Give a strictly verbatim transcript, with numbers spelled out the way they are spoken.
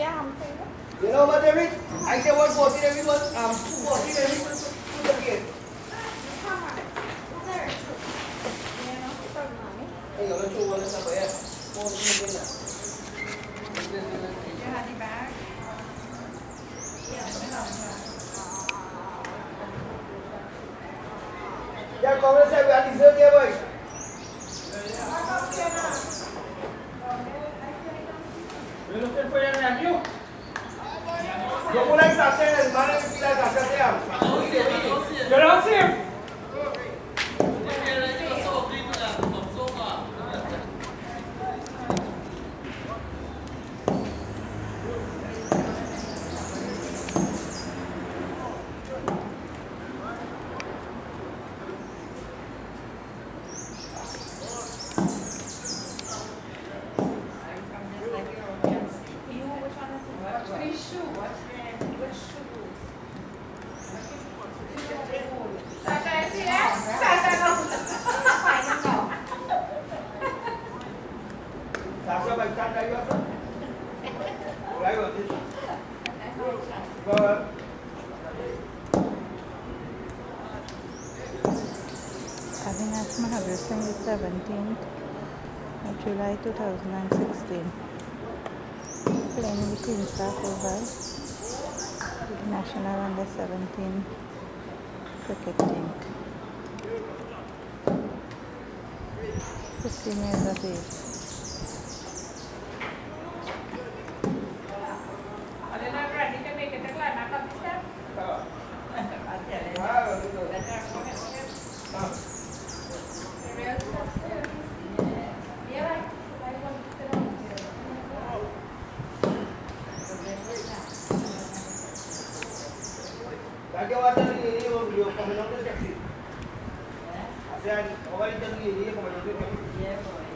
You know what, David? I say one forty, David, one um two forty, David, two thirty-eight. Hey, you're not sure what is up here. Four million. You had the bag? Yeah, Congress have got dessert here, boys. We're looking for your nephew. Yo pula que está haciendo el mal en fila de la casa. Yo no sé. Sasha by chat are you also? Right on this. But Avinash Mahavir's seventeenth of July two thousand sixteen. Playing in the Queen's Park Oval with the National Under seventeen cricket team. fifteen years of age. Tadi awak tadi ini video komen orang tu cakap. Asyik, awak ini tadi ini komen orang tu cakap.